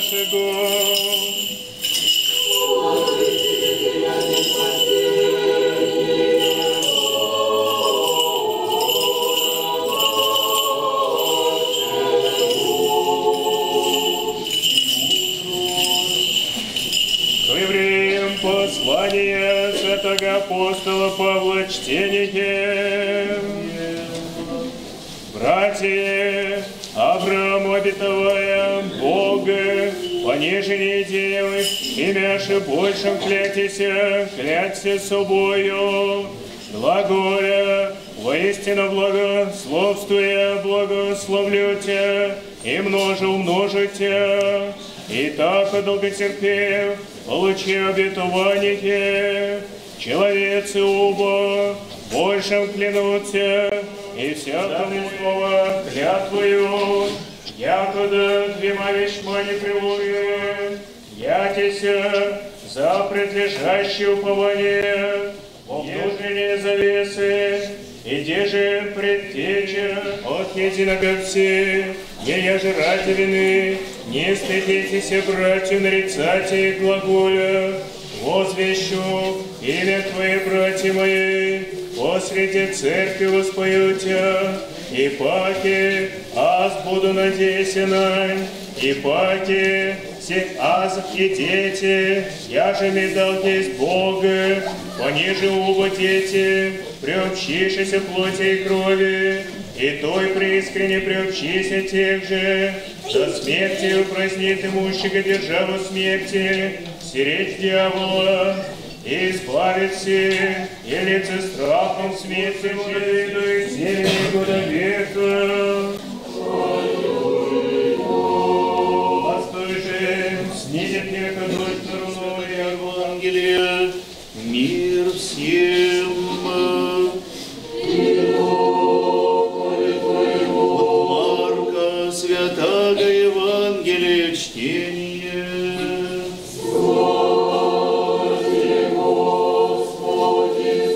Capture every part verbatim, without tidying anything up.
нашего. Послание святого апостола Павла чтение. Братья, Аврааму обетовая Бога, понеже не делай, имяше большим клятися, кляться собою, глаголя, воистину благословствуя, благословлю тебя, и множе умножу тебя, и так долготерпев, получи обетование, человецы оба, большим клянутся, и всякому слова клятвою, якуда двема вещма не приложим, якися за предлежащее упование, ежели завесы, и где же предтеча от единого все, не яже ради вины, не стыдитесь, братья, нарицайте глаголя, возвещу имя Твое, братья мои, посреди церкви воспоюте, и паки аз буду надесен, и паки все аз и дети, я же ми дал есть Бога, пониже оба дети, приобщившиеся плоти и крови, и той преискренне приобщися тех же, до смерти упразднит имущего державу смерти, сиречь дьявола, и избавиться, и лице страхом смерти владыдой всеми года века. Постой же, снизит века дочь стороной Евангелия, мир всем. Святаго Евангелия чтение. Господи, Господи,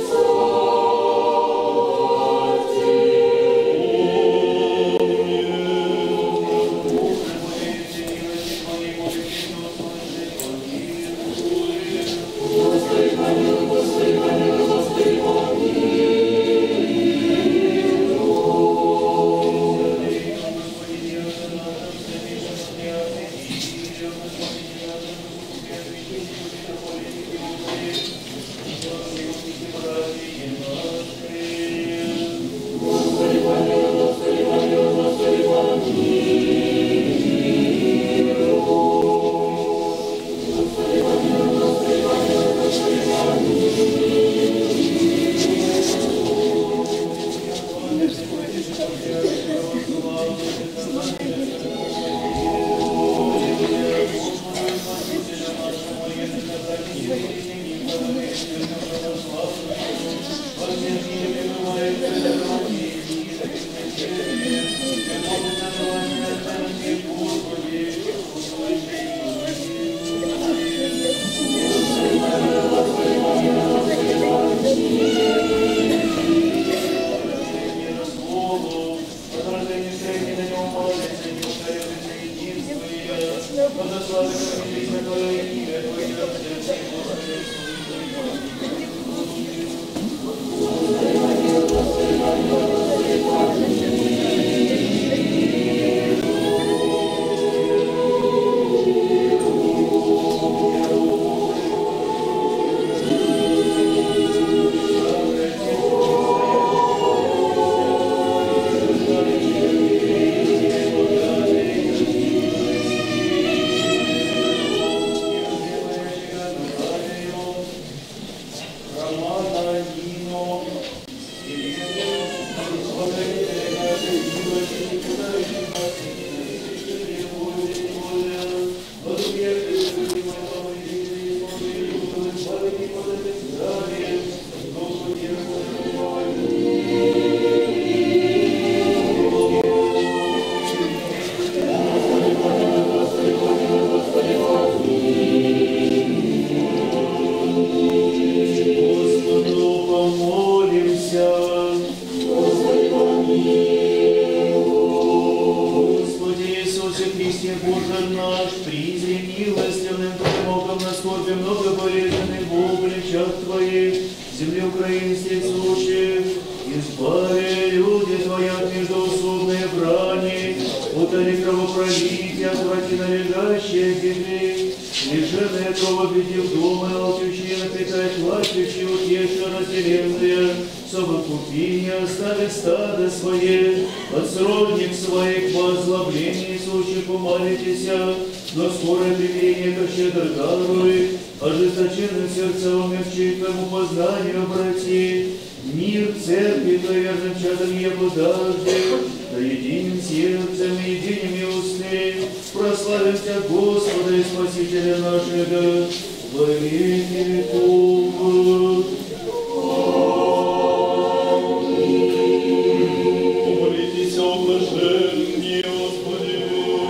призри милостивным Твоим оком на скорби много болезненных Бог в плечах Твоих, земли Украины сущих, избави люди Твои от междоусобной брани, утоли кровопролития, отврати належащие беды, лишенные кровопитив дома, алчущие напитать плачущие, утеши разделенные, совокупи, остави стадо свое, от сродник своих по озлоблении сущих умолитесь, но скорое примирение ко щедро даруй, ожесточенным сердцем умягчи к Твоему познанию обрати, мир церкви Твоей верным чадом его дажди, да единым сердцем и единими устны, прославим Тебя, Господа и Спасителя нашего, во веки веков. Помолитесь о блаженне, Господи,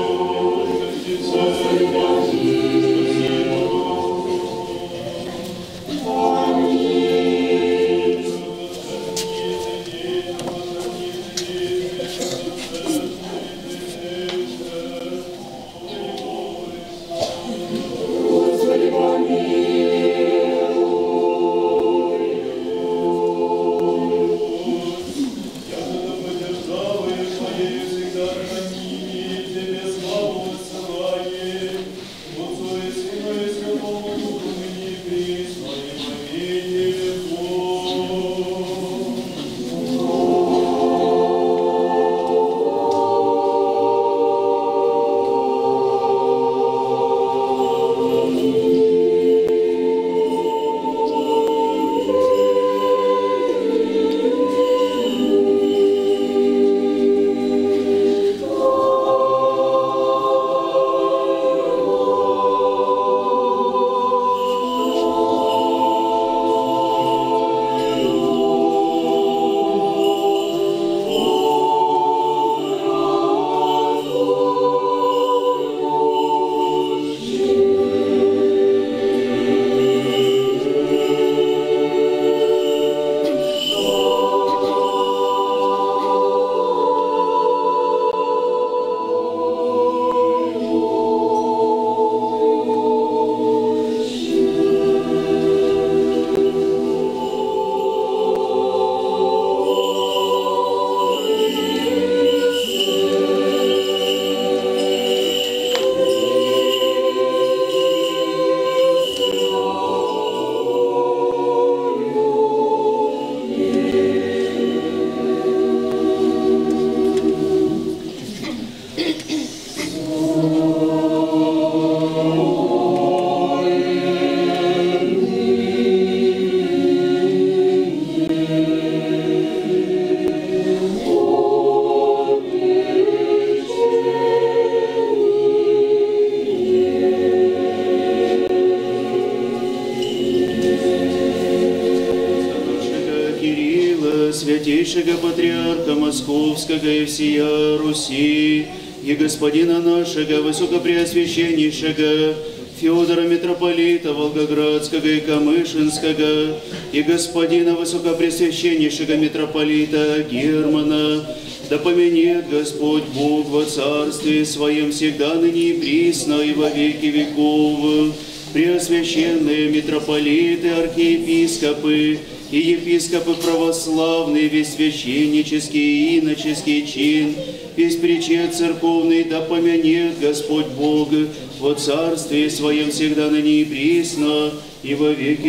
святейшего патриарха Московского и всея Руси, и господина нашего высокопреосвященнейшего Феодора митрополита Волгоградского и Камышинского, и господина высокопреосвященнейшего митрополита Германа, да поменет Господь Бог во царстве Своем всегда ныне и присно и во веки веков. Преосвященные митрополиты, архиепископы и епископы православные, весь священнический и иноческий чин, весь причет церковный, да помянет Господь Бог во царстве Своем всегда ныне и присно и во веки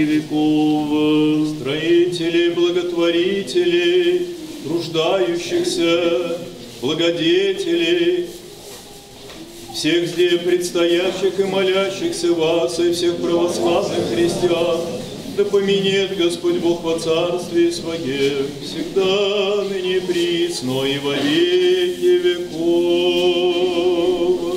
веков. Строители, благотворители, труждающихся, благодетелей, всех здесь предстоящих и молящихся вас и всех православных христиан, да поменет Господь Бог во царстве Своем, всегда ныне присно и во веки веков.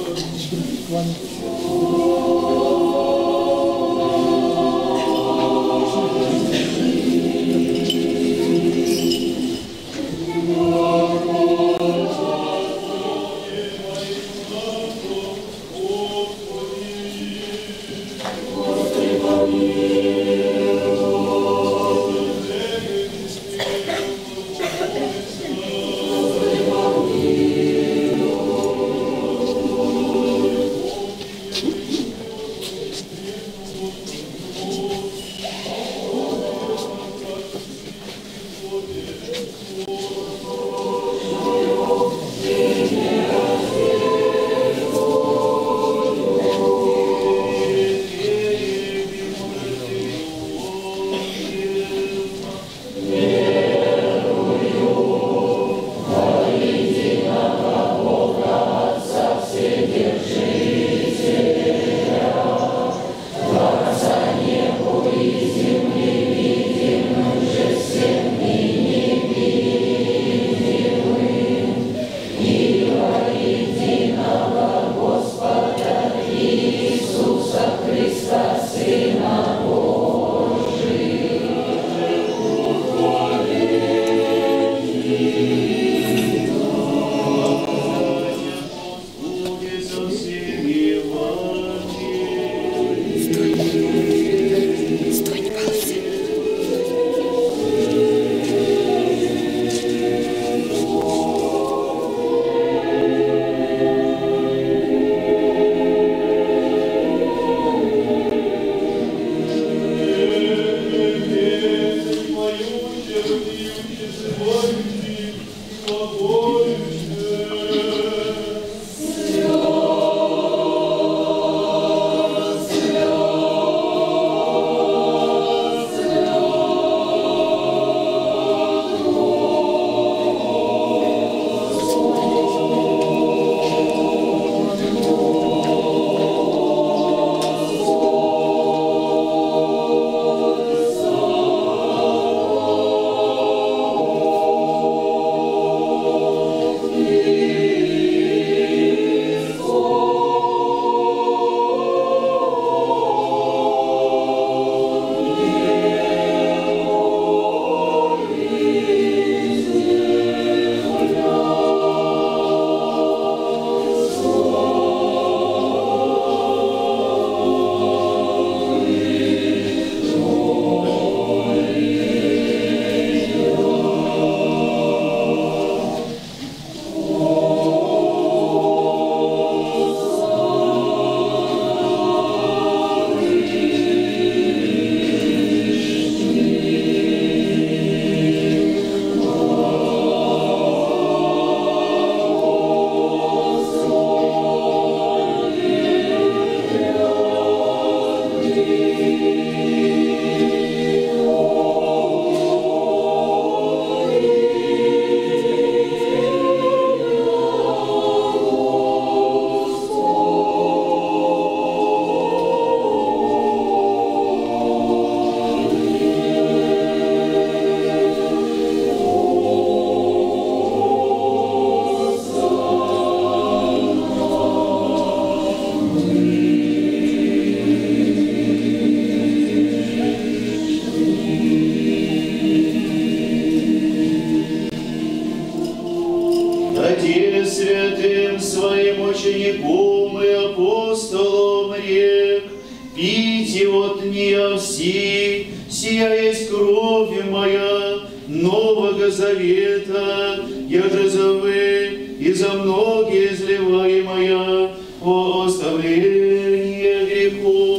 солом рек, пить от нее все, сия есть кровь моя Нового Завета, я же за вы и за многие изливаемая о оставление грехов.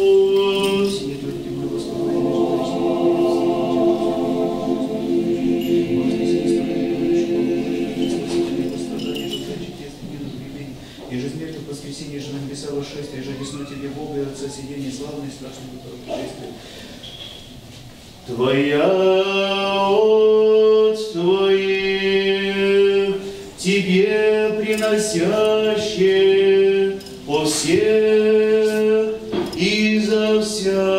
Воскресенье же на небеса восшествие, же одесну тебе Бога и Отца сидение славное и страшное пришествие. Твоя от Твоих, Тебе приносящие по всех и за вся.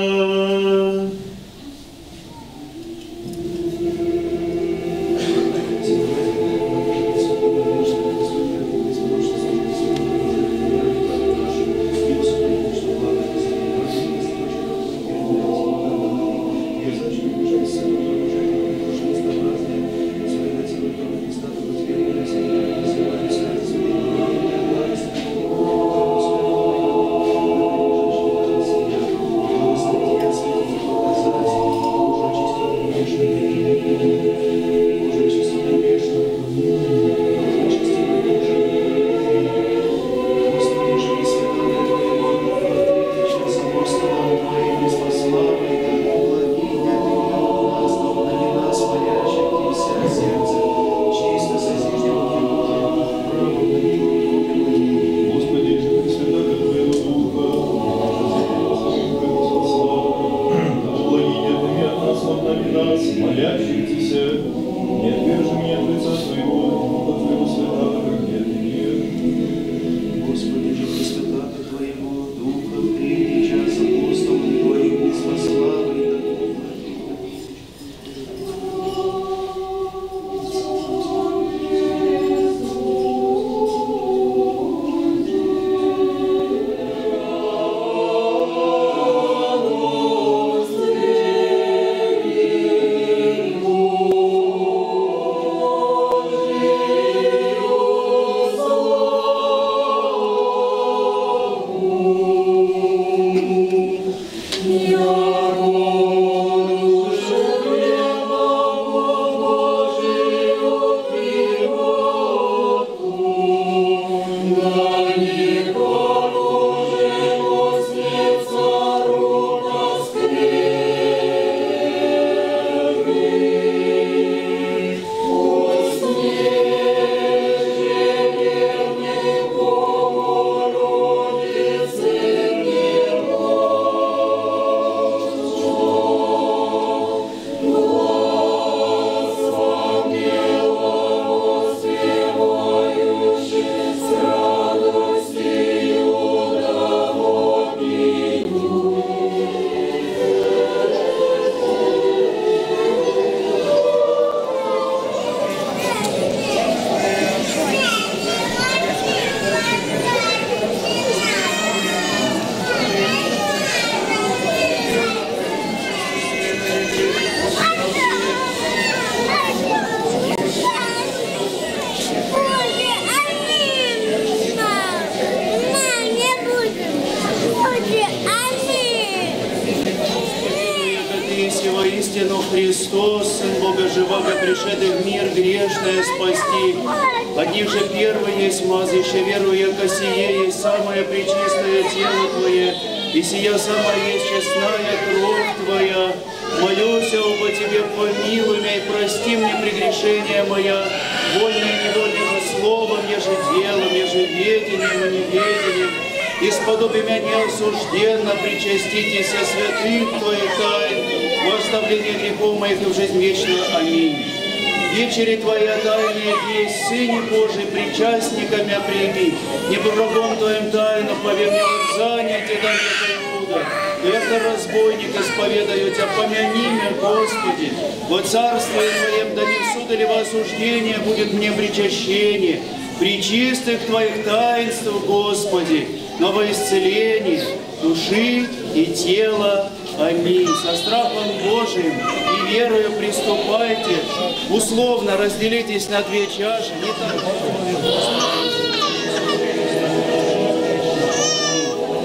Воистину Христос, Сын Бога живаго, пришедший в мир грешное спасти. От них же первый есть мазище, веруя ко сие, есть самое пречистое тело Твое, и сия самая есть честная кровь Твоя. Молюсь оба Тебе, помилуй меня и прости мне прегрешения моя, вольно и невольным словом, еже делом, еже ведением и неведением. Исподоби меня неосужденно причаститесь святых Твоих тайн, во оставление грехов моих и в жизнь вечную. Аминь. Вечери Твоя тайная есть, Сыне Божий, причастниками прими, не по врагом Твоим тайну, пове мне вот занятие далеко Иуда. Это разбойник исповедаю Тебя, помяни меня, Господи, во царстве Твоем, да не в суд или во осуждение будет мне причащение, при чистых Твоих таинствах, Господи, но во исцеление души и тела. Аминь. Со страхом Божиим и верою приступайте, условно разделитесь на две чаши. Не так.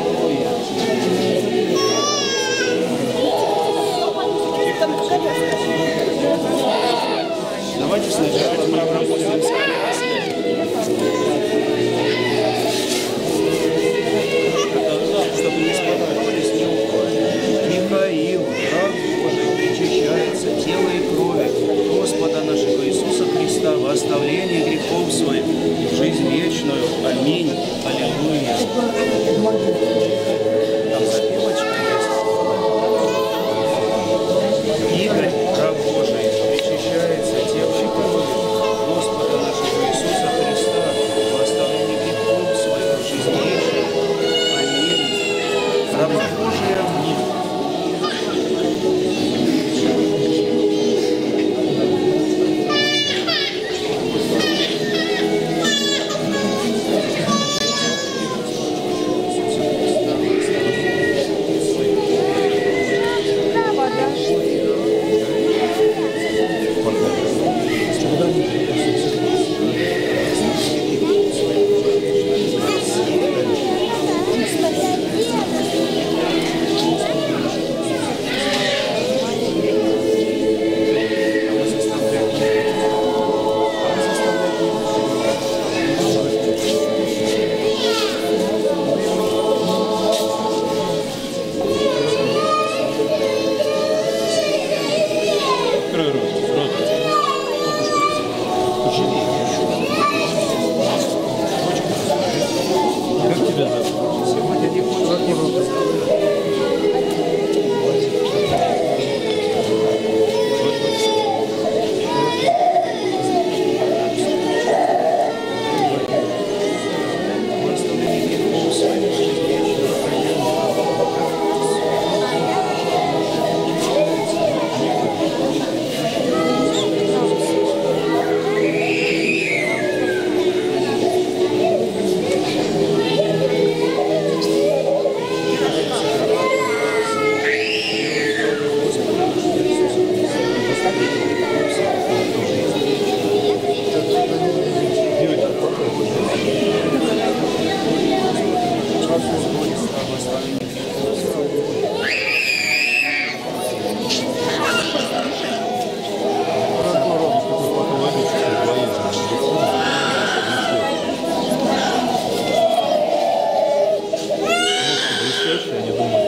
я не думаю,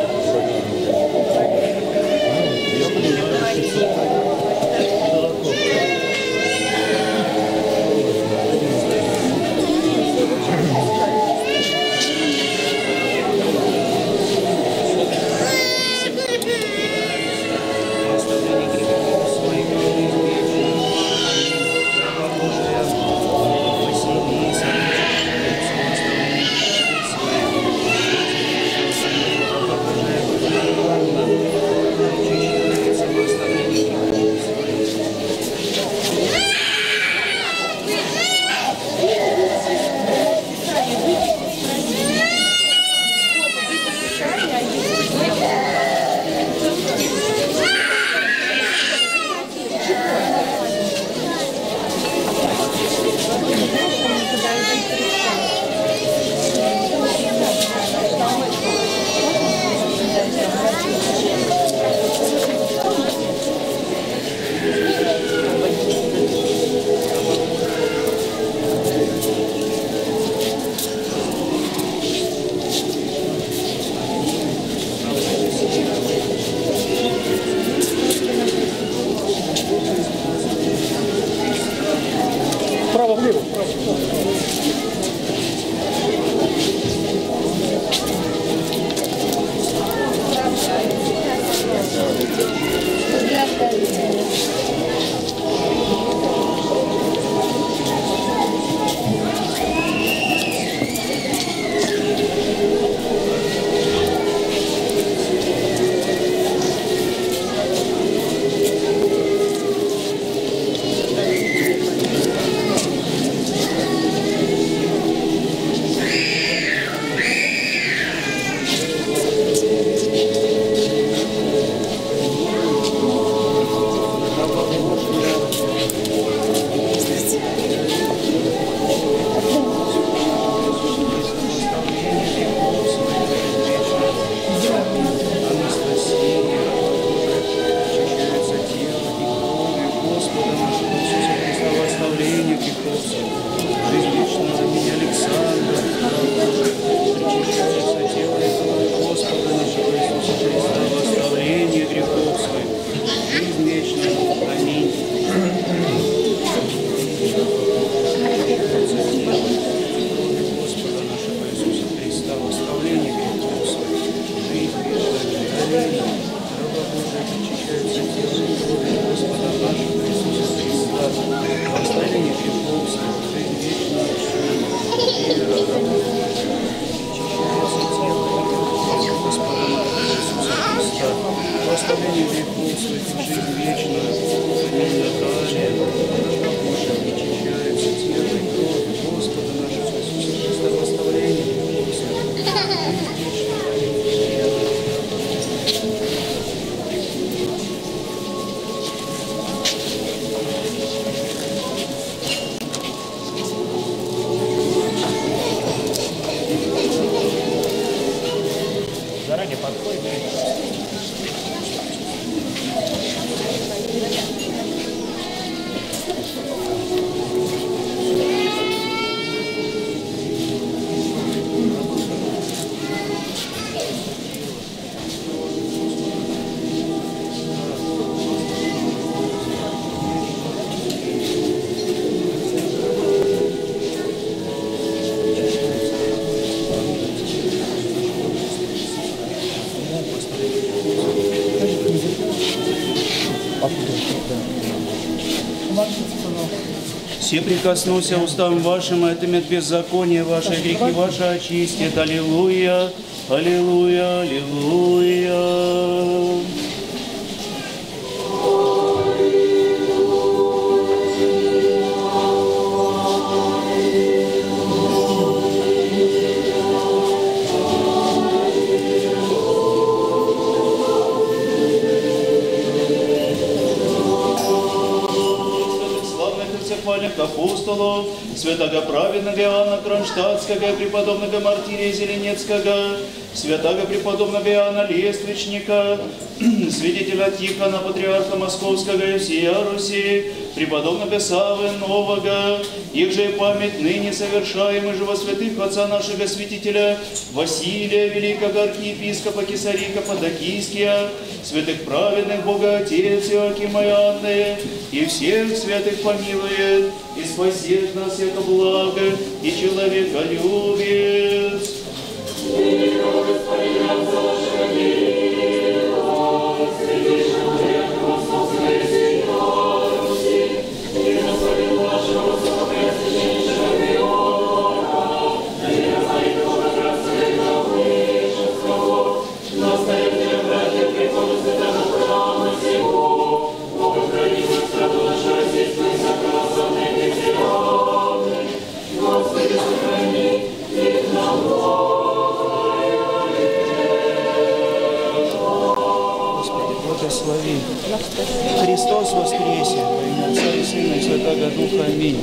Вправо-влево. Заранее подходит. Все прикоснуся устам вашим, отымет беззаконие ваше, грехи ваши очистит. Аллилуйя, аллилуйя, аллилуйя. Апостолов, святого праведного Иоанна Кронштадтского, преподобного Мартирия Зеленецкого, святаго преподобного Иоанна Лествичника, свидетеля Тихона, патриарха Московского и всея Руси, преподобного Саввы Нового, их же память ныне совершаем и живо святых отца нашего святителя Василия, великого архиепископа Кесарика Подокийския, святых праведных Бога Отец Иоакима и Анны, и всех святых помилует, и спасет нас всяко благо, и человека любит. Благослови. Христос воскресе, во имя Отца и Сына и Святаго Духа. Аминь.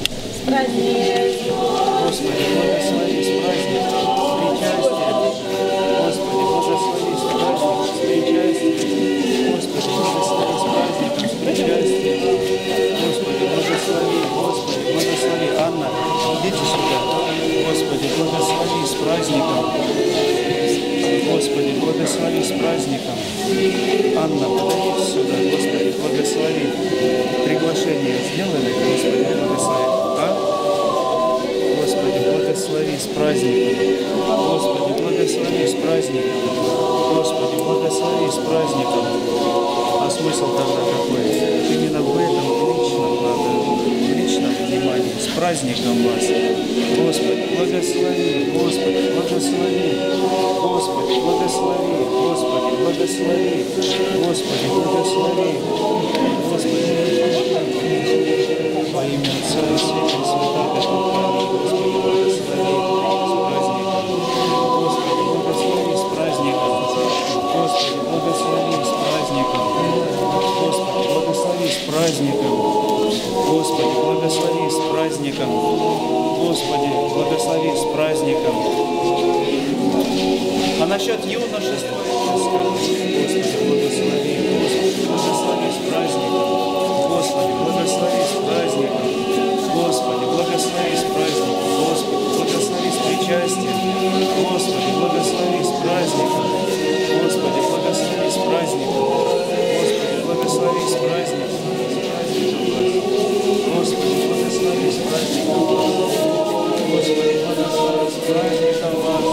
Господи, благослови с праздником, с причастием. Господи, благослови с праздником, с причастием. Господи, благослови с праздником, с причастием. Господи, благослови, Господи, благослови. Анна, идите сюда. Господи, благослови с праздником. Господи, благослови с праздником. Анна, подойдите сюда. Господи, благослови. Приглашение сделали. Господи, благослови. А? Господи, благослови с праздником. Господи, благослови с праздником. Господи, благослови с праздником. А смысл тогда какой? Именно в этом личном надо, в личном внимании. С праздником вас. Господи, благослови. Господи, благослови. Господи, благослови. Господи, благослови. Господи, благослови. Господи, во имя Отца и Сына и Святаго Духа. Господи, благослови с праздником. Господи, благослови с праздником. Господи, благослови с праздником. Господи, благослови с праздником. Господи, благослови с праздником. А насчет юношества, Господи, благослови, Господи, благослови с праздником. Господи, благослови с праздником. Господи, благослови с праздником. Господи, благослови с причастием. Господи, благослови с праздником. Господи, благослови с праздником. Господи, благослови с праздником. Господи, благослови с праздником. Господи, благослови с праздником вас.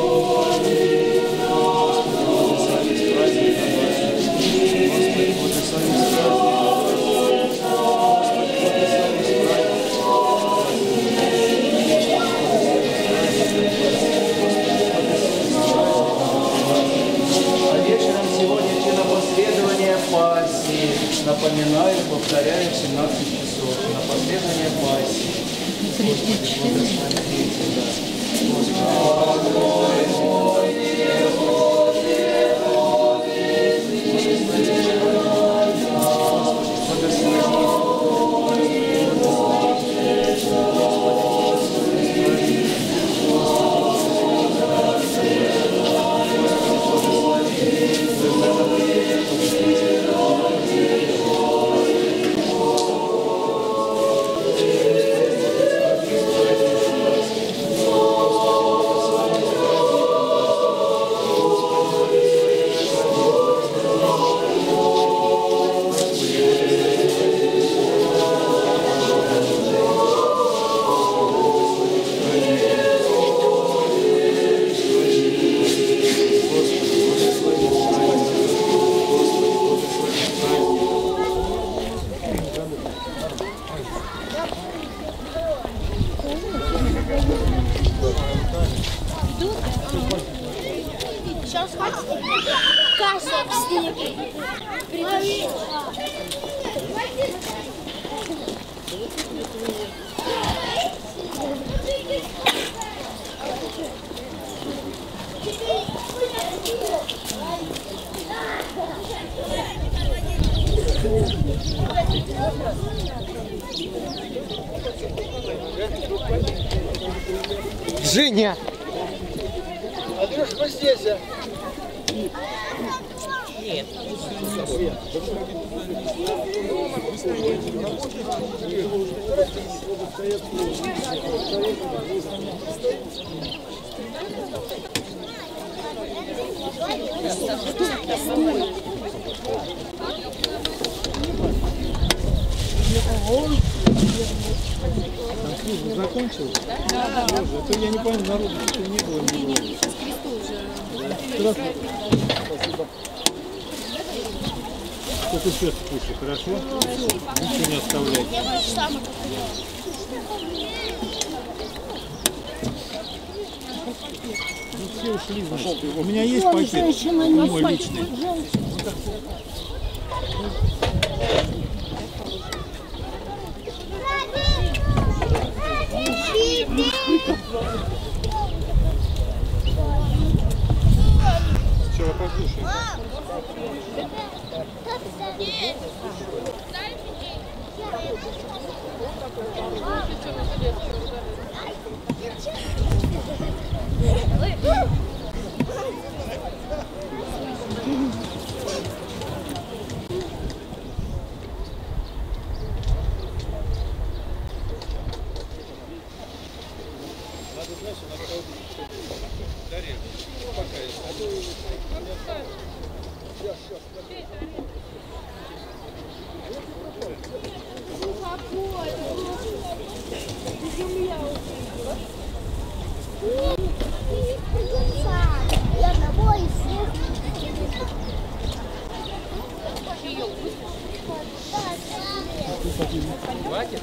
Напоминаю, повторяю, в семнадцать часов на последование Пасхи. Господи, благослови тебя. Сейчас касса в снеге. Женя! Андрюш, спасибо. Олеся. Закончил? Да, да. Боже, а то я не понял, народу не было. Не, не, сейчас кресту уже. Здравствуйте. Спасибо. Только сейчас кушай, хорошо? Ничего не оставляй. Ну все ушли, значит. У меня есть пакет, мой личный. Вчера покушай. Хватит?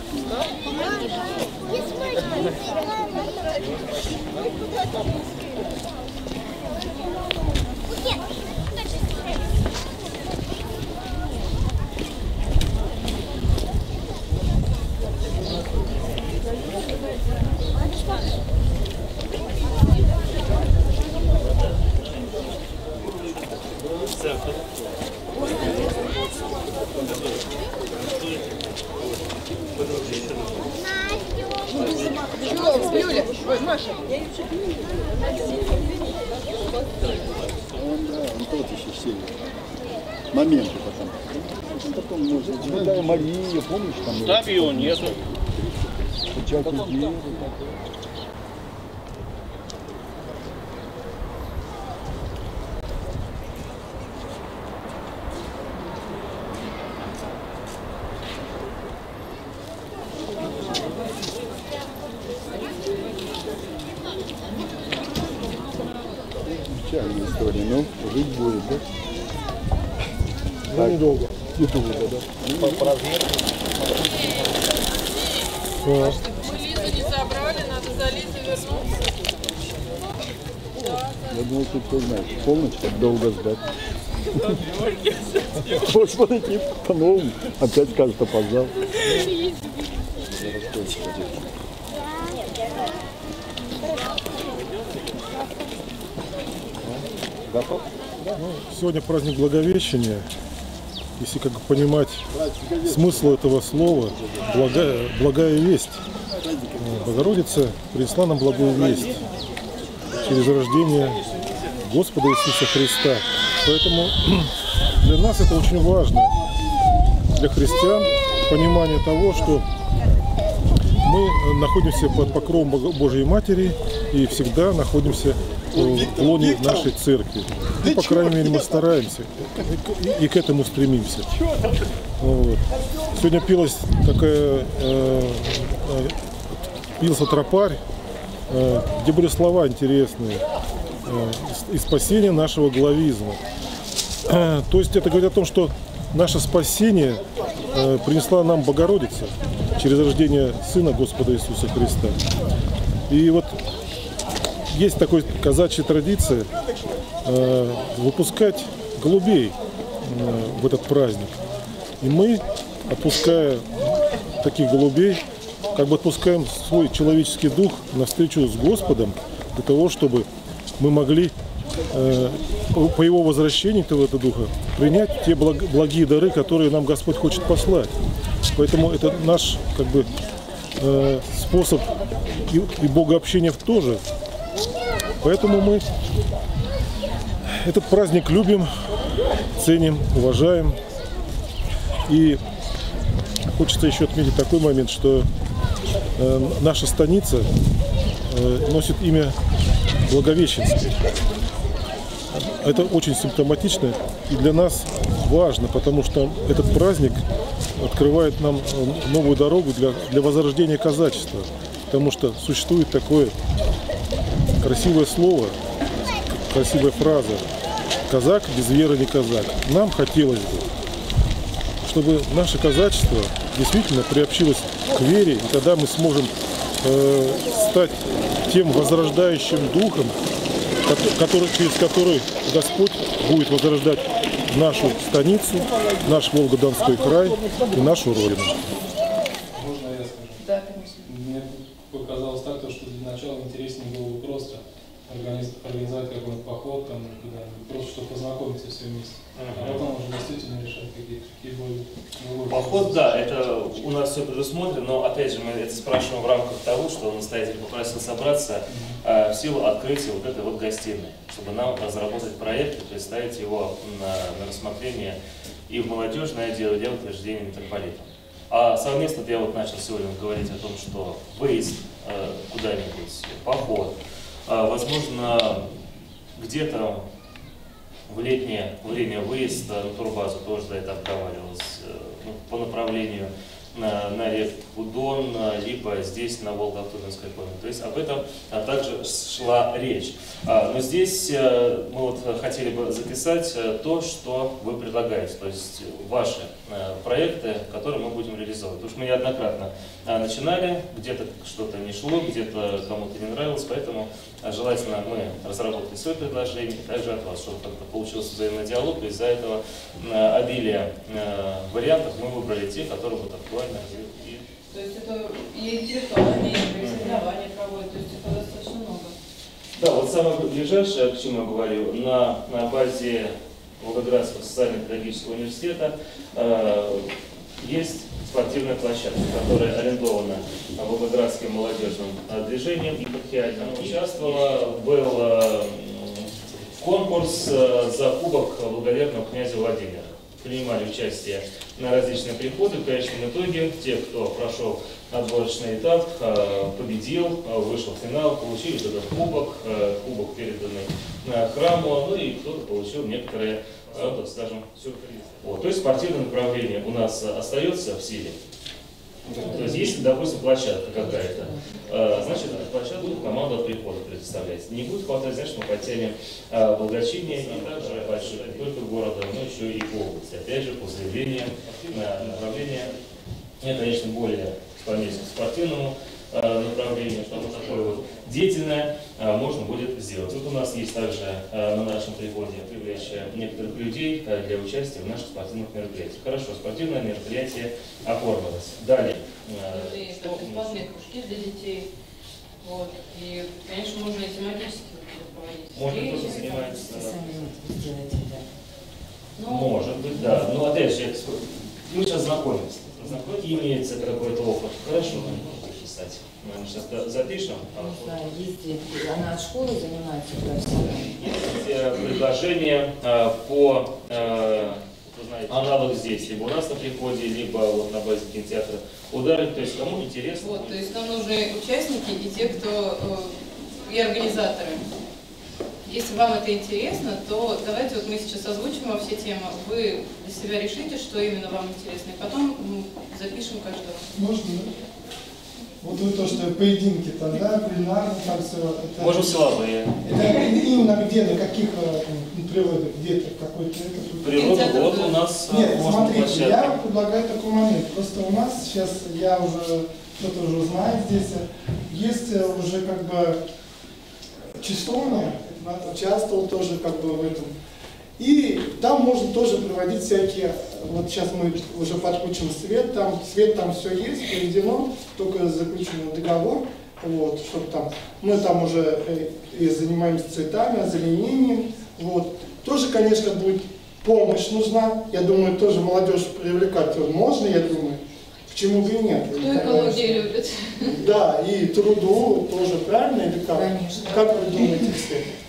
Юля, ой, Маша. Ну, вот еще сильно. Моменты потом. Потом можно. Да, Мария, помнишь там? Там его нету. Печальная история, но жить будет, да? Ну, недолго. Недолго, да. По, по размеру. Мы Лизу не забрали, надо за Лизой вернуться. Я думал, ты кто знаешь, полночь, как долго ждать. Вот подойти по-новому, опять скажет, опоздал. Готов? Ну, сегодня праздник Благовещения. Если как бы понимать смысл этого слова, благая, благая весть. Богородица принесла нам благую весть через рождение Господа Иисуса Христа. Поэтому для нас это очень важно, для христиан, понимание того, что мы находимся под покровом Божьей Матери и всегда находимся в лоне нашей церкви. Ну, по крайней мере, мы стараемся и, и к этому стремимся. Вот. Сегодня пилась такая, э, э, пился тропарь, э, где были слова интересные. Э, и спасение нашего главизма. Э, то есть это говорит о том, что наше спасение э, принесла нам Богородица через рождение Сына Господа Иисуса Христа. И вот есть такая казачья традиция э, выпускать голубей э, в этот праздник. И мы, отпуская таких голубей, как бы отпускаем свой человеческий дух навстречу с Господом, для того, чтобы мы могли э, по его возвращении в это духа принять те благ, благие дары, которые нам Господь хочет послать. Поэтому это наш как бы э, способ и, и богообщения тоже. Поэтому мы этот праздник любим, ценим, уважаем. И хочется еще отметить такой момент, что э, наша станица э, носит имя Благовещенской. Это очень симптоматично и для нас важно, потому что этот праздник открывает нам новую дорогу для, для возрождения казачества. Потому что существует такое красивое слово, красивая фраза «казак без веры не казак». Нам хотелось бы, чтобы наше казачество действительно приобщилось к вере, и тогда мы сможем э, стать тем возрождающим духом, который, через который Господь будет возрождать нашу станицу, наш Волго-Донской край и нашу Родину. Можно я скажу? Да, конечно. Мне показалось так, что для начала интереснее было бы просто организовать какой-нибудь поход, там, куда-нибудь, просто чтобы познакомиться все вместе. А потом уже действительно решать какие-то какие более... Поход, да, это у нас все предусмотрено, но опять же мы это спрашиваем в рамках того, что настоятель попросил собраться э, в силу открытия вот этой вот гостиной, чтобы нам разработать проект и представить его на, на рассмотрение и в молодежное отдел, и утверждения митрополита. А совместно я вот начал сегодня говорить о том, что выезд э, куда-нибудь, поход, э, возможно, где-то в летнее время выезда на турбазу тоже до этого обговаривалось, э, ну, по направлению на, на реку Дон, либо здесь на Волго-Автодонской коме. То есть об этом а, также шла речь. А, но здесь а, мы вот хотели бы записать а, то, что вы предлагаете, то есть ваши а, проекты, которые мы будем реализовывать. Потому что мы неоднократно а, начинали, где-то что-то не шло, где-то кому-то не нравилось, поэтому а, желательно мы разработали свои предложения, и также от вас, чтобы как-то получился взаимный диалог, и из-за этого а, обилия а, вариантов мы выбрали те, которые будут актуальны. И... То есть это и интеллектуальные игры, и соревнования проводят, то есть это достаточно много. Да, вот самое ближайшее, к чему я говорю, на, на базе Волгоградского социально-педагогического университета э, есть спортивная площадка, которая арендована Волгоградским молодежным движением и епархиальным. Участвовала, был э, конкурс э, за кубок благоверного князя Владимира. Принимали участие на различные приходы. В конечном итоге те, кто прошел отборочный этап, победил, вышел в финал, получили этот кубок, кубок переданный храму, ну и кто-то получил некоторые, так скажем, сюрпризы. Вот. То есть спортивное направление у нас остается в силе. То есть если, допустим, площадка какая-то, значит, эту площадку команда от прихода предоставляется. Не будет хватать, значит, мы потянем благочиние и также больших не только города, но еще и области. Опять же, по заявлению направления, это, конечно, более склоняюсь к спортивному направлению, что такое вот деятельное можно будет сделать. Вот у нас есть также на нашем приходе привлечь некоторых людей для участия в наших спортивных мероприятиях. Хорошо, спортивное мероприятие оформилось. Далее. Это бесплатные кружки для детей. Вот. И, конечно, можно и тематически проводить. Можно кто-то занимается. Ну, может быть, да. Но опять же, мы сейчас знакомимся. И имеется какой-то опыт. Хорошо, можно писать. Мы сейчас запишем. Да, есть, она от школы занимается профессионально. Есть предложение по, вы знаете, аналог здесь, либо у нас на приходе, либо вот на базе кинотеатра ударить, то есть кому интересно. Вот, то есть нам нужны участники и те, кто и организаторы. Если вам это интересно, то давайте вот мы сейчас озвучим вам все темы. Вы для себя решите, что именно вам интересно, и потом запишем каждого. Можно, да? Вот вы то, что поединки там, да, пленарно, там все. Это, можем силовые. Это именно где, на каких природах, где-то какой-то это. Природа, вот у нас. Нет, смотрите, я предлагаю такой момент. Просто у нас сейчас, я уже, кто-то уже знает здесь, есть уже как бы часовня, участвовал тоже как бы в этом. И там можно тоже проводить всякие, вот сейчас мы уже подключим свет, там свет там все есть, проведено, только заключен договор, вот, чтобы там, мы там уже и занимаемся цветами, озеленением, вот. Тоже, конечно, будет помощь нужна, я думаю, тоже молодежь привлекать можно, я думаю, почему бы и нет. Кто экологию любит. Да, и труду тоже правильно или как? Конечно. Как вы думаете, все?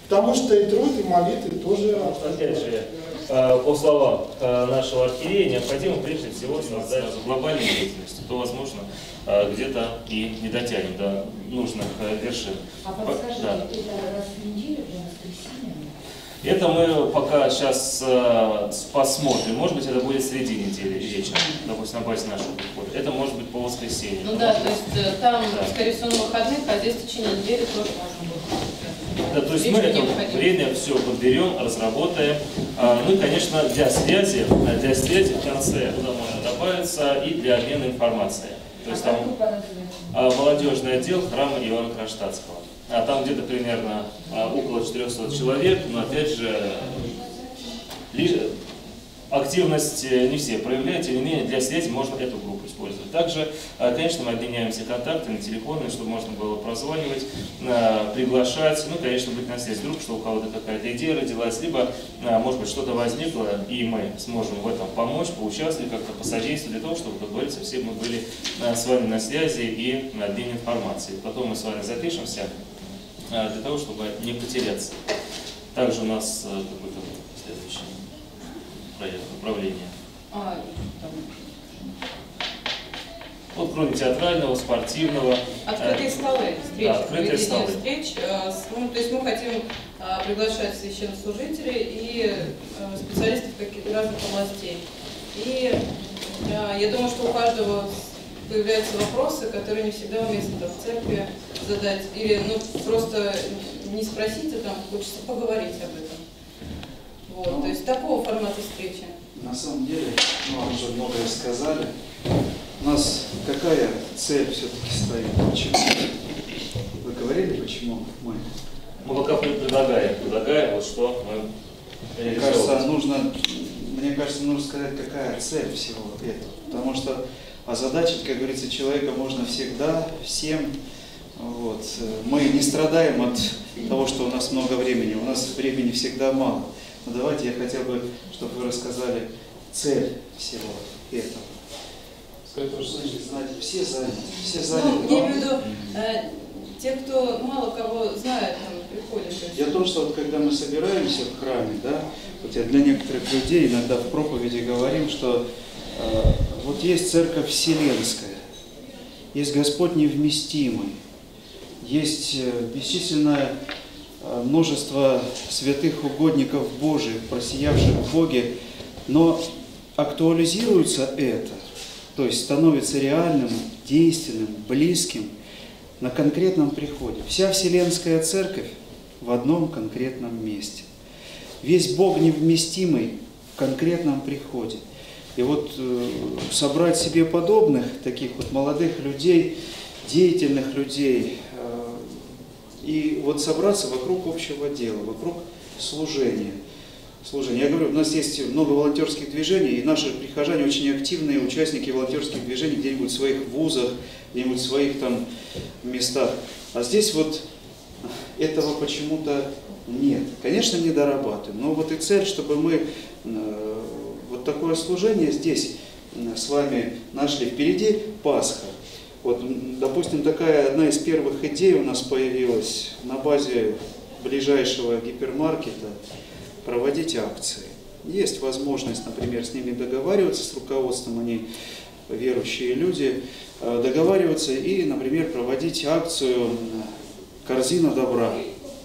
Потому что и труд, и молитвы тоже... Опять же, по словам нашего архиерея, необходимо прежде всего создать глобальную деятельность. То, возможно, где-то и не дотянем до нужных вершин. А подскажите, да. это раз в неделю, для воскресенья? Это мы пока сейчас э, посмотрим. Может быть, это будет среди недели вечером, допустим, на базе нашего прихода. Это может быть по воскресеньям. Ну да, то есть э, там, да. скорее всего, на выходных, а здесь в течение недели тоже можно будет. Да, то есть мы это время все подберем, разработаем. А, ну и, конечно, для связи, для связи в конце туда можно добавиться и для обмена информацией. То есть там а, молодежный отдел храма Иоанна Кронштадтского. А там где-то примерно а, около четырёхсот человек, но опять же лишь активность не все проявляют, тем не менее для связи можно эту группу использовать. Также, а, конечно, мы обменяемся контактами, телефонами, чтобы можно было прозванивать, а, приглашать, ну, конечно, быть на связи групп, что у кого-то какая-то идея родилась, либо, а, может быть, что-то возникло, и мы сможем в этом помочь, поучаствовать, как-то посодействовать для того, чтобы, как говорится, все мы были а, с вами на связи и на обмене информацией. Потом мы с вами запишемся для того, чтобы не потеряться. Также у нас какой-то следующий проект управления. А, вот кроме театрального, спортивного. Открытые столы, встречи, да, открытые столы. Встреч, ну, то есть мы хотим приглашать священнослужителей и специалистов каких-то разных областей. И я думаю, что у каждого появляются вопросы, которые не всегда уместно в церкви задать, или ну, просто не спросить, а там хочется поговорить об этом. Вот, ну, то есть такого формата встречи. На самом деле, мы вам уже многое сказали. У нас какая цель все-таки стоит? Почему? Вы говорили, почему мы? Мы пока предлагаем, предлагаем, вот что мы Мне кажется, нужно, мне кажется, нужно сказать, какая цель всего этого. Потому что озадачить, как говорится, человека можно всегда, всем. Вот. Мы не страдаем от того, что у нас много времени. У нас времени всегда мало. Но давайте я хотел бы, чтобы вы рассказали цель всего этого. Знать, все заняты, все заняты. Ну, я имею в виду, э, те, кто мало кого знает, там, приходят. Дело в том, что вот, когда мы собираемся в храме, да, вот я для некоторых людей иногда в проповеди говорим, что э, вот есть церковь вселенская, есть Господь невместимый, есть э, бесчисленное э, множество святых угодников Божьих, просиявших в Боге, но актуализируется это, то есть становится реальным, действенным, близким на конкретном приходе. Вся Вселенская Церковь в одном конкретном месте. Весь Бог невместимый в конкретном приходе. И вот э, собрать себе подобных, таких вот молодых людей, деятельных людей, э, и вот собраться вокруг общего дела, вокруг служения. Служение. Я говорю, у нас есть много волонтерских движений, и наши прихожане очень активные участники волонтерских движений где-нибудь в своих вузах, где-нибудь в своих там местах. А здесь вот этого почему-то нет. Конечно, не дорабатываем, но вот и цель, чтобы мы э, вот такое служение здесь э, с вами нашли. Впереди Пасха. Вот, допустим, такая одна из первых идей у нас появилась на базе ближайшего гипермаркета. Проводить акции. Есть возможность, например, с ними договариваться, с руководством, они верующие люди, договариваться и, например, проводить акцию «Корзина добра».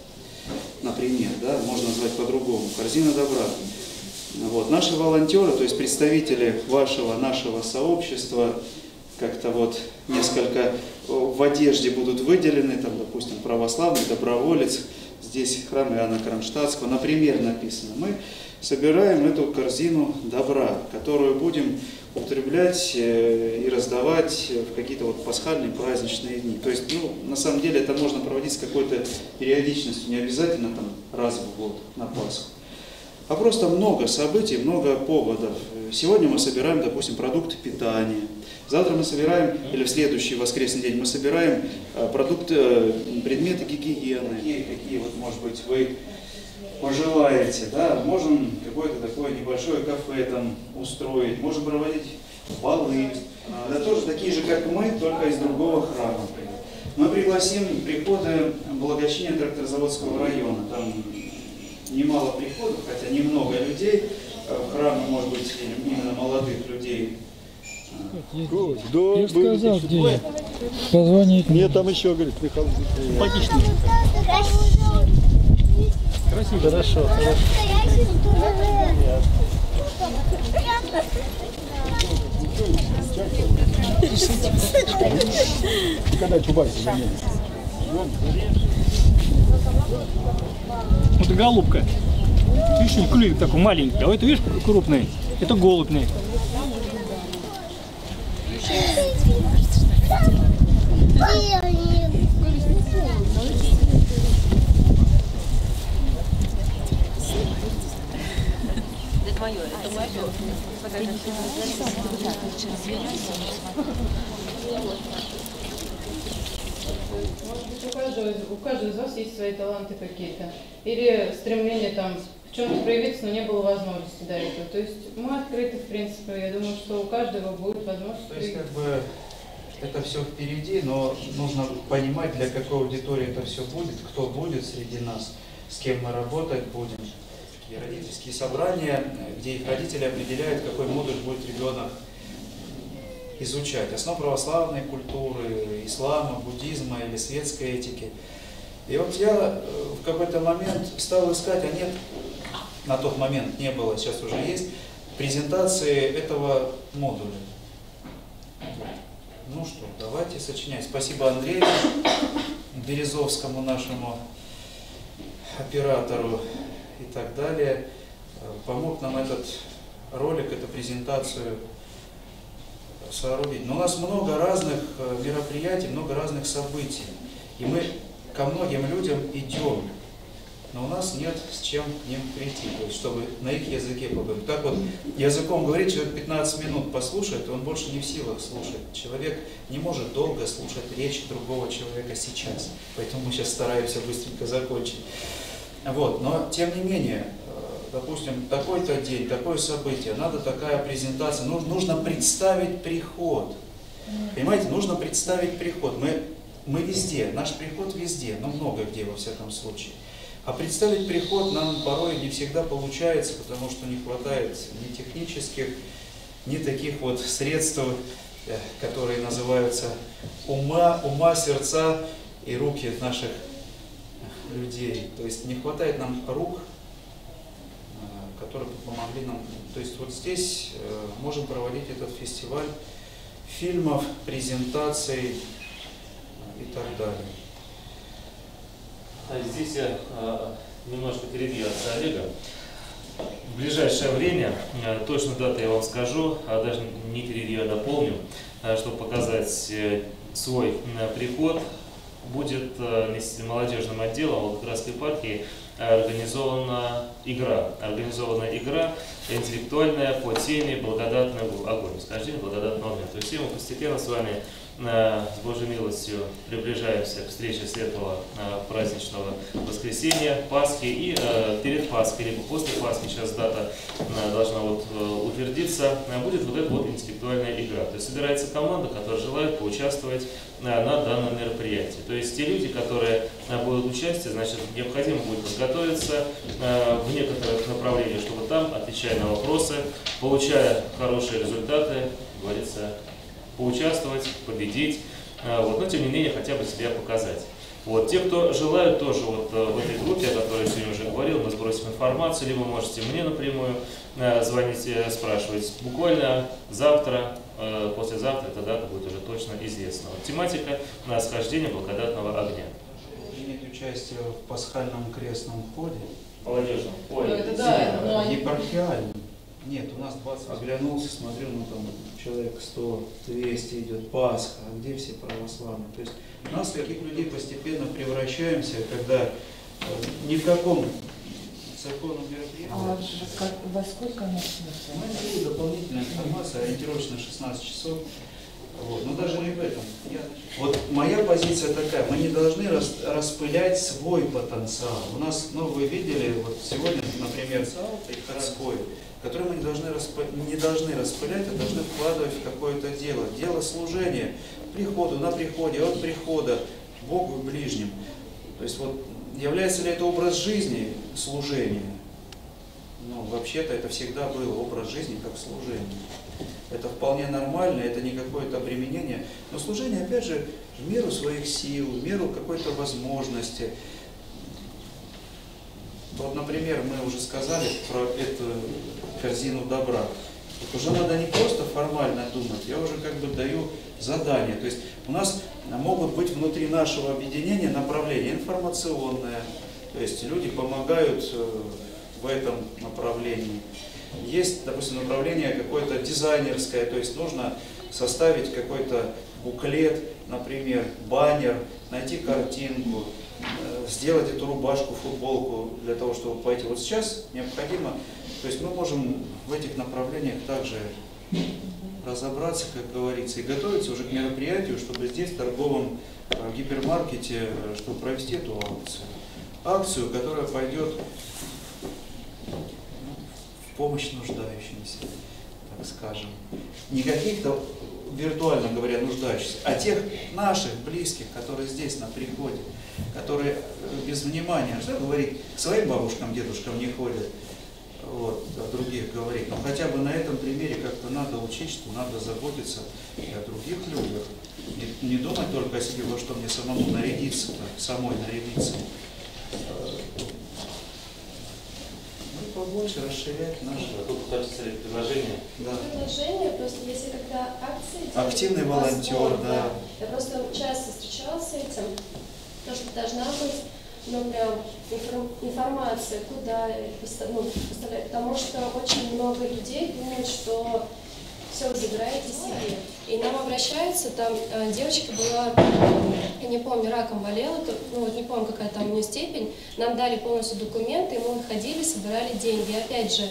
Например, да, можно назвать по-другому. «Корзина добра». Вот. Наши волонтеры, то есть представители вашего, нашего сообщества, как-то вот несколько в одежде будут выделены, там, допустим, православный доброволец, здесь храм Иоанна Кронштадтского, например, написано. Мы собираем эту корзину добра, которую будем употреблять и раздавать в какие-то вот пасхальные праздничные дни. То есть, ну, на самом деле это можно проводить с какой-то периодичностью, не обязательно там раз в год на Пасху. А просто много событий, много поводов. Сегодня мы собираем, допустим, продукты питания. Завтра мы собираем, или в следующий воскресный день мы собираем продукты, предметы гигиены. Какие, какие вот, может быть, вы пожелаете, да? Можем какое-то такое небольшое кафе там устроить, можем проводить балы. Это тоже такие же, как мы, только из другого храма. Мы пригласим приходы благочиния Тракторозаводского района. Там немало приходов, хотя немного людей. В храме, может быть, именно молодых людей. Да, Я сказал, где позвонить. Нет, там еще, говорит, Михаил. Симпатичный. Красиво. Хорошо, хорошо. Когда Чубайс заменит? Вот голубка. Видишь, клюв такой маленький, а это, видишь, крупный. Это голубный. Это твое, это мое. Может быть, у каждого, у каждого из вас есть свои таланты какие-то. Или стремление там в чем-то проявиться, но не было возможности до этого. То есть мы открыты, в принципе. Я думаю, что у каждого будет возможность. То есть, как бы, это все впереди, но нужно понимать, для какой аудитории это все будет, кто будет среди нас, с кем мы работать будем. И родительские собрания, где их родители определяют, какой модуль будет ребенок изучать. Основы православной культуры, ислама, буддизма или светской этики. И вот я в какой-то момент стал искать, а нет, на тот момент не было, сейчас уже есть, презентации этого модуля. Ну что, давайте сочинять. Спасибо Андрею Березовскому, нашему оператору и так далее. Помог нам этот ролик, эту презентацию соорудить. Но у нас много разных мероприятий, много разных событий. И мы ко многим людям идем, но у нас нет с чем к ним прийти, то есть, чтобы на их языке поговорить. Так вот, языком говорить, человек пятнадцать минут послушает, он больше не в силах слушать. Человек не может долго слушать речь другого человека сейчас. Поэтому мы сейчас стараемся быстренько закончить. Вот, но тем не менее, допустим, такой-то день, такое событие, надо такая презентация, нужно представить приход. Понимаете, нужно представить приход. Мы, мы везде, наш приход везде, но много где во всяком случае. А представить приход нам порой не всегда получается, потому что не хватает ни технических, ни таких вот средств, которые называются ума, ума, сердца и руки наших людей. То есть не хватает нам рук, которые помогли нам. То есть вот здесь можем проводить этот фестиваль фильмов, презентаций и так далее. Здесь я э, немножко перебью отца Олега. В ближайшее время, э, точно дату я вам скажу, а даже не перебью, а дополню, э, чтобы показать э, свой э, приход, будет э, вместе с молодежным отделом Волгоградской епархии организована игра. Организована игра интеллектуальная по теме «Благодатный огонь», восхождение благодатного огня. То есть мы постепенно с вами с Божьей милостью приближаемся к встрече светлого праздничного воскресенья, Пасхи, и э, перед Пасхой, либо после Пасхи, сейчас дата э, должна вот, э, утвердиться, э, будет вот эта вот интеллектуальная игра. То есть собирается команда, которая желает поучаствовать э, на данном мероприятии. То есть те люди, которые э, будут участвовать, значит, необходимо будет подготовиться э, в некоторых направлениях, чтобы там, отвечая на вопросы, получая хорошие результаты, как говорится, поучаствовать, победить, вот, но тем не менее хотя бы себя показать. Вот, те, кто желают тоже вот, в этой группе, о которой я сегодня уже говорил, мы сбросим информацию, либо можете мне напрямую звонить, спрашивать. Буквально завтра, послезавтра эта дата будет уже точно известна. Вот, тематика на схождение благодатного огня. Принять участие в пасхальном крестном ходе. Молодежном. Ой, это да, но они... епархиальном. Нет, у нас двадцать. Оглянулся, смотрю, ну там человек сто двести идет, Пасха, а где все православные? То есть у нас таких людей постепенно превращаемся, когда э, ни в каком церковном мероприятии. А во сколько начнется? Мы дали дополнительную информацию, ориентировочно шестнадцать часов. Вот. Но даже не в этом. Я... Вот моя позиция такая, мы не должны рас, распылять свой потенциал. У нас, ну вы видели, вот сегодня, например, городской, который мы не должны, распы... не должны распылять, а должны вкладывать в какое-то дело. Дело служения, приходу, на приходе, от прихода, Богу и ближним. То есть вот является ли это образ жизни служения? Ну, вообще-то это всегда был образ жизни как служение. Это вполне нормально, это не какое-то обременение. Но служение, опять же, в меру своих сил, в меру какой-то возможности. Вот, например, мы уже сказали про эту корзину добра. Вот уже надо не просто формально думать, я уже как бы даю задание. То есть у нас могут быть внутри нашего объединения направления информационное, то есть люди помогают в этом направлении. Есть, допустим, направление какое-то дизайнерское, то есть нужно составить какой-то буклет, например, баннер, найти картинку, сделать эту рубашку, футболку для того, чтобы пойти. Вот сейчас необходимо, то есть мы можем в этих направлениях также разобраться, как говорится, и готовиться уже к мероприятию, чтобы здесь, в торговом гипермаркете, чтобы провести эту акцию. Акцию, которая пойдет в помощь нуждающимся, так скажем. Не каких-то, виртуально говоря, нуждающихся, а тех наших близких, которые здесь на приходе, которые без внимания, что говорить, к своим бабушкам, дедушкам не ходят, вот, о других говорить. Но хотя бы на этом примере как-то надо учить, что надо заботиться и о других людях. Не, не думать только о себе, во что мне самому нарядиться, самой нарядиться. Ну, побольше расширять наши. Тут хочется ли предложение? Да. Предложение, просто если когда акции... Активный волонтер, да. да. Я просто часто встречалась с этим, то, что должна быть, ну, прям информация, куда ну, поставлять, потому что очень много людей думают, что все, вы забираете себе. И нам обращаются, там девочка была, я не помню, раком болела, то, ну вот не помню, какая там у нее степень, нам дали полностью документы, и мы ходили, собирали деньги. И опять же,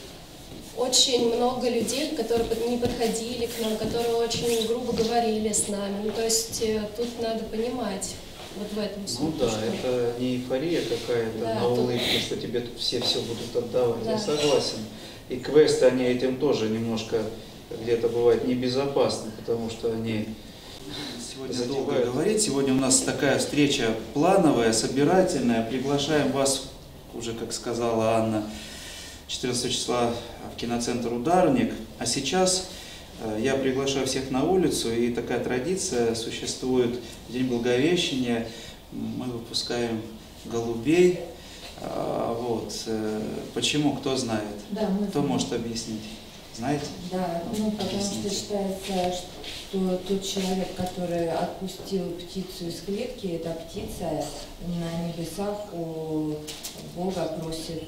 очень много людей, которые не подходили к нам, которые очень грубо говорили с нами. Ну, то есть тут надо понимать. Вот в этом ну да, это не эйфория какая-то, да, на улыбке, тут... что тебе тут все все будут отдавать. Да. Я согласен. И квесты, они этим тоже немножко где-то бывают небезопасны, потому что они сегодня долго говорить. Сегодня у нас такая встреча плановая, собирательная. Приглашаем вас, уже как сказала Анна, четырнадцатого числа в киноцентр «Ударник». А сейчас я приглашаю всех на улицу, и такая традиция существует. В День Благовещения мы выпускаем голубей. Вот. Почему? Кто знает? Да, мы Кто знаем. может объяснить? Знаете? Да, ну потому Объясните. что считается, что тот человек, который отпустил птицу из клетки, эта птица на небесах у Бога просит,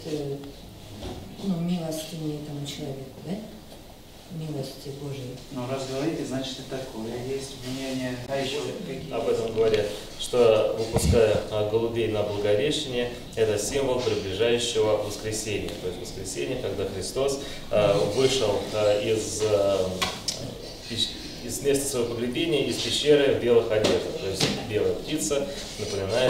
ну, милостыни этому человеку, да? Милости Божией. Ну, раз говорите, значит и такое есть мнение. А еще какие? Об этом говорят, что выпуская а, голубей на Благовещение, это символ приближающего воскресения. То есть воскресенье, когда Христос а, вышел а, из, а, из места своего погребения, из пещеры в белых одеждах. То есть белая птица напоминает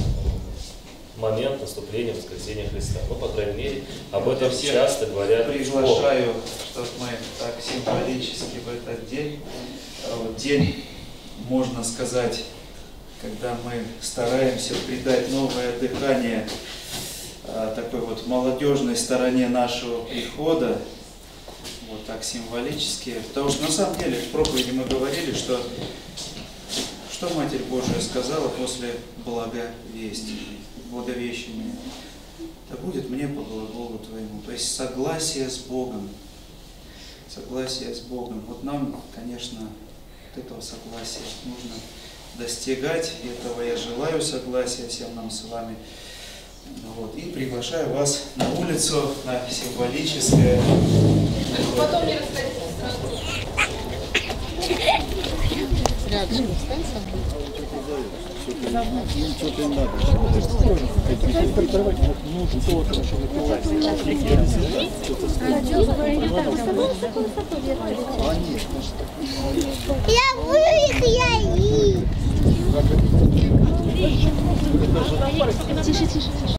момент наступления воскресения Христа. Ну, по крайней мере, об этом всех часто говорят. Приглашаю, чтобы мы так символически в этот день, вот день, можно сказать, когда мы стараемся придать новое дыхание а, такой вот молодежной стороне нашего прихода, вот так символически. Потому что на самом деле в проповеди мы говорили, что что Матерь Божия сказала после благовестия. Благовещение. Да будет мне по глаголу Твоему. То есть согласие с Богом. Согласие с Богом. Вот нам, конечно, вот этого согласия нужно достигать. И этого я желаю согласия всем нам с вами. Вот. И приглашаю вас на улицу, на символическое. Потом не расходитесь. Рядом встань со мной. Им что-то им надо. Я буду их яить. Тише, тише, тише.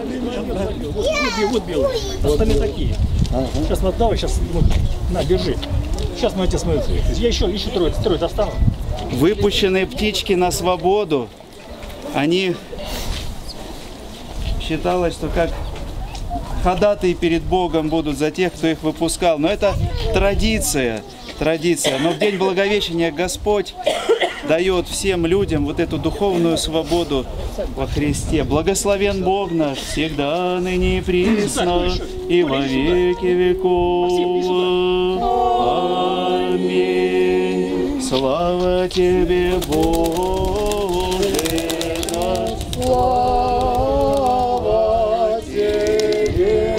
Вот белые. Остальные такие. Сейчас надо, давай, сейчас, ну, на, держи. Сейчас мы эти смотрим. Я еще, еще трое, трое достану. Выпущенные птички на свободу. они считалось, что как ходатые перед Богом будут за тех, кто их выпускал. Но это традиция, традиция. Но в день Благовещения Господь дает всем людям вот эту духовную свободу во Христе. Благословен Бог наш всегда, ныне и присно, и во веки веков. Аминь. Слава Тебе, Боже наш. Слава Тебе,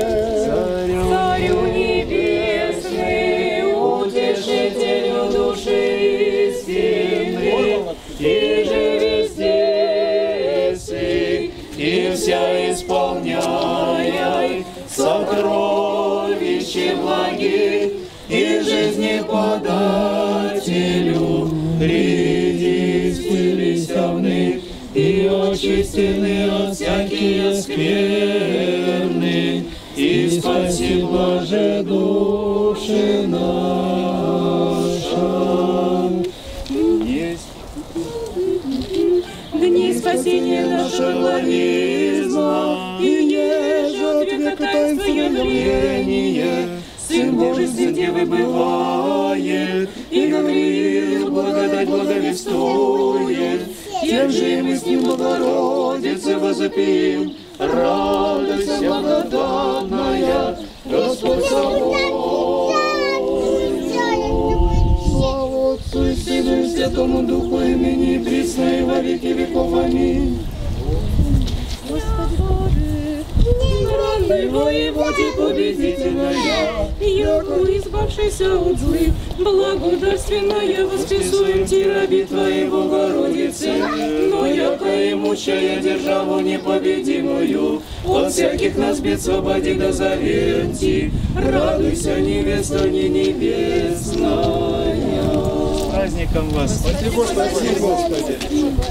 Царю небесный, утешителю души истины, и же везде и вся исполняй сокровища благих и жизни подателю, гряди стилисявных и очистены от всякие скверны, и спаси блаже души наша. Есть. Дни спасения нашего организма, и неже от века таинства явления, Сын Божий среди выбывает, и говорил, благодать благовествует, тем же мы с Ним Богородице возопим, радость благодатная, Господь с тобою. Слава Отцу и Сыну и Святому Духу, имени и присно и во веки веков. Аминь. Господи Боже, бранной воеводе победительная, яко избавшийся от злых, благодарственная восписуем Ти, раби Твоей Богородицы, но яко имущая державу непобедимую, от всяких нас бед свободи да заверти, радуйся, невеста не небесная. С праздником вас! Спаси Господи! Господи!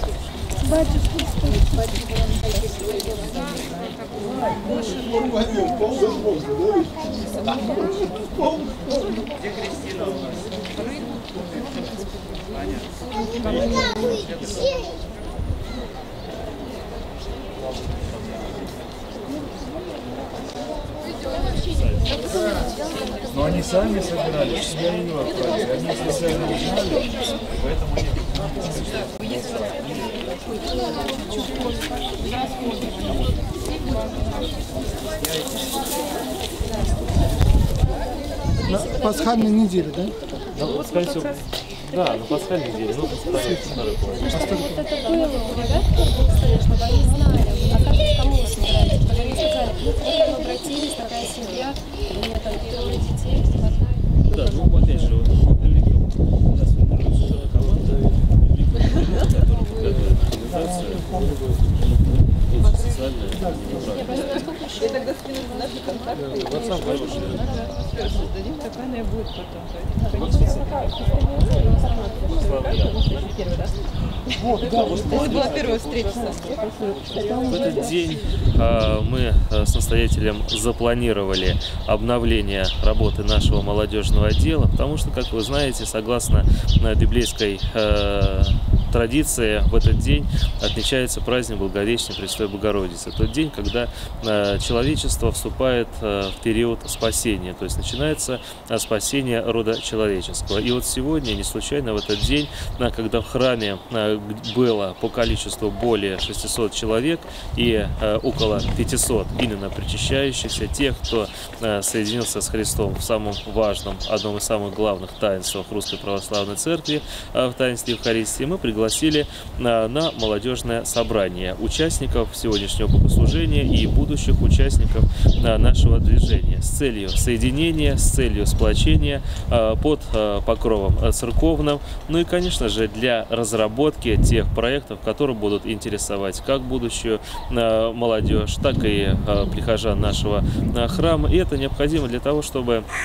Где Кристина у нас? Но они сами собирались, я ее отправили. Они специально узнали, поэтому они... На пасхальной неделе, да? Ну, скорее всего, да, на пасхальной неделе. Ну, старый план. Это было у ребят, чтобы они знали, а как кому вы собираетесь, чтобы они сказали, вот мы обратились, такая семья, у меня там трое детей, Да, ну, опять же, вот, у нас формируется команда, которая подготовит организацию, социальная. Я тогда скину наши контакты. WhatsApp хороший. Создадим, как она и будет потом. Вот была первая встреча. В этот день э, мы с настоятелем запланировали обновление работы нашего молодежного отдела, потому что, как вы знаете, согласно э, библейской э, традиции, в этот день отмечается праздник Благовещения Пресвятой Богородицы. Тот день, когда э, человечество вступает э, в период спасения, то есть начинается э, спасение рода человеческого. И вот сегодня, не случайно, в этот день, э, когда в храме э, было по количеству более шестисот человек и э, около пятисот именно причащающихся, тех, кто э, соединился с Христом в самом важном, одном из самых главных таинствах Русской Православной Церкви, э, в таинстве Евхаристии, мы пригласили на, на молодежное собрание участников сегодняшнего богослужения и будущих участников на, нашего движения с целью соединения, с целью сплочения э, под э, покровом э, церковным, ну и, конечно же, для разработки тех проектов, которые будут интересовать как будущую э, молодежь, так и э, прихожан нашего э, храма. И это необходимо для того, чтобы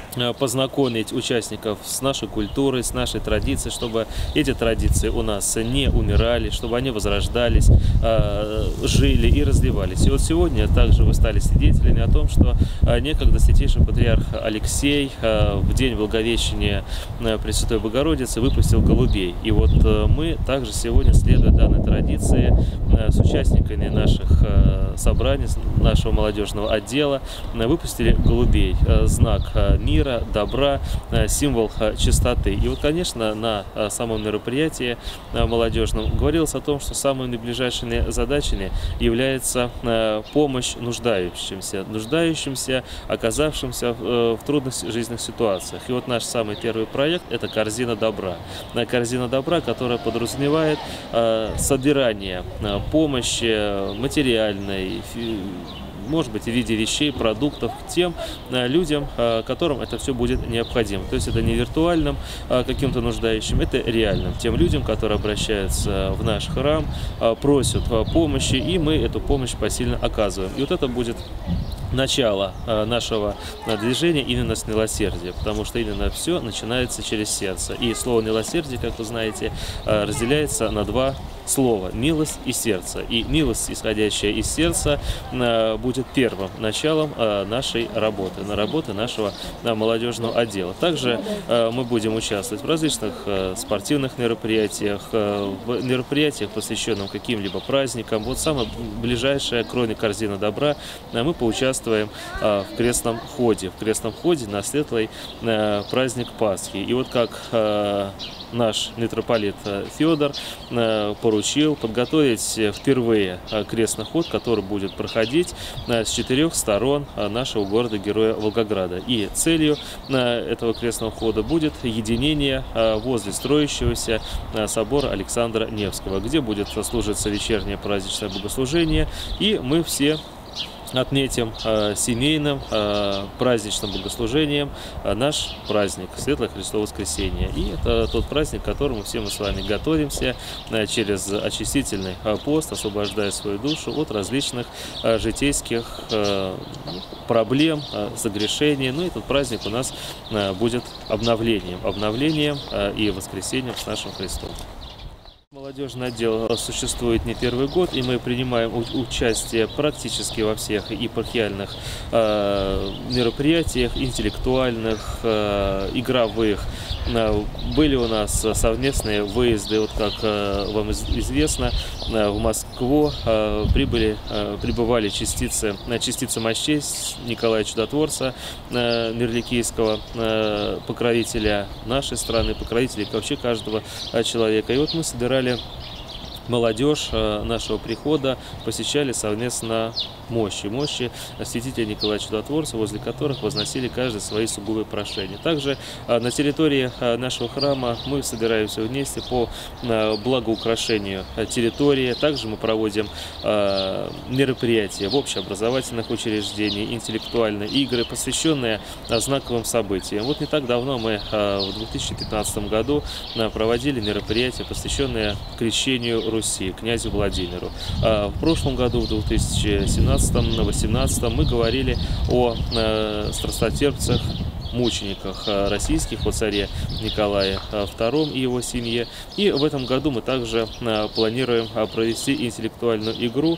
познакомить участников с нашей культурой, с нашей традицией, чтобы эти традиции у нас не умирали, чтобы они возрождались, жили и развивались. И вот сегодня также вы стали свидетелями о том, что некогда святейший патриарх Алексей в день Благовещения Пресвятой Богородицы выпустил голубей. И вот мы также сегодня, следуя данной традиции, с участниками наших собраний, нашего молодежного отдела, выпустили голубей, знак мира, добра, символ чистоты. И вот, конечно, на самом мероприятии молодежном говорилось о том, что самыми наиближайшими задачами является помощь нуждающимся, нуждающимся, оказавшимся в трудных жизненных ситуациях. И вот наш самый первый проект – это корзина добра. Корзина добра, которая подразумевает собирание помощи материальной, может быть, в виде вещей, продуктов к тем людям, которым это все будет необходимо. То есть это не виртуальным каким-то нуждающим, это реальным. Тем людям, которые обращаются в наш храм, просят помощи, и мы эту помощь посильно оказываем. И вот это будет начало нашего движения именно с милосердия, потому что именно все начинается через сердце. И слово «милосердие», как вы знаете, разделяется на два слова – милость и сердце. И милость, исходящая из сердца, будет первым началом нашей работы, на работы нашего молодежного отдела. Также мы будем участвовать в различных спортивных мероприятиях, в мероприятиях, посвященных каким-либо праздникам. Вот самое ближайшее, кроме корзины добра, мы поучаствуем в крестном ходе, в крестном ходе на светлый праздник Пасхи. И вот как наш митрополит Федор поручил подготовить впервые крестный ход, который будет проходить с четырех сторон нашего города-героя Волгограда. И целью этого крестного хода будет единение возле строящегося собора Александра Невского, где будет служиться вечернее праздничное богослужение, и мы все отметим э, семейным э, праздничным богослужением э, наш праздник Светлое Христово Воскресение. И это тот праздник, к которому все мы с вами готовимся э, через очистительный э, пост, освобождая свою душу от различных э, житейских э, проблем, э, согрешений. Ну и этот праздник у нас э, будет обновлением, обновлением э, и воскресением с нашим Христом. Молодежный отдел существует не первый год, и мы принимаем участие практически во всех епархиальных э, мероприятиях, интеллектуальных, э, игровых. Были у нас совместные выезды, вот как э, вам известно, э, в Москву э, прибыли, э, прибывали частицы, частицы мощей Николая Чудотворца, э, Мирликийского, э, покровителя нашей страны, покровителя вообще каждого э, человека. И вот мы собирали молодежь нашего прихода, посещали совместно мощи, мощи святителя Николая Чудотворца, возле которых возносили каждый свои сугубые прошения. Также на территории нашего храма мы собираемся вместе по благоукрашению территории. Также мы проводим мероприятия в общеобразовательных учреждениях, интеллектуальные игры, посвященные знаковым событиям. Вот не так давно мы в две тысячи пятнадцатом году проводили мероприятия, посвященные крещению Руси, князю Владимиру. В прошлом году, в две тысячи семнадцатом, на восемнадцатом, мы говорили о э, страстотерпцах, мучениках российских, о царе Николае втором и его семье. И в этом году мы также планируем провести интеллектуальную игру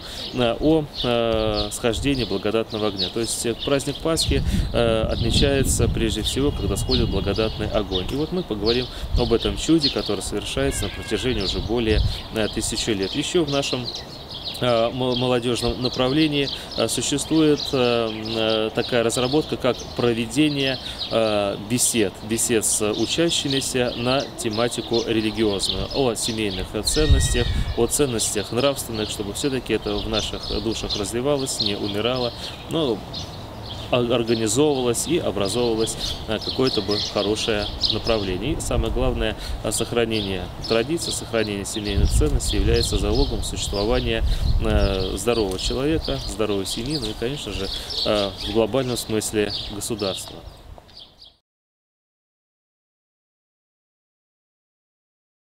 о схождении благодатного огня. То есть праздник Пасхи отмечается прежде всего, когда сходит благодатный огонь. И вот мы поговорим об этом чуде, которое совершается на протяжении уже более тысячи лет. Еще в нашем молодежном направлении существует такая разработка, как проведение бесед, бесед с учащимися на тематику религиозную, о семейных ценностях, о ценностях нравственных, чтобы все-таки это в наших душах развивалось, не умирало, но организовывалось и образовывалось какое-то бы хорошее направление. И самое главное, сохранение традиций, сохранение семейных ценностей является залогом существования здорового человека, здоровой семьи, ну и, конечно же, в глобальном смысле государства.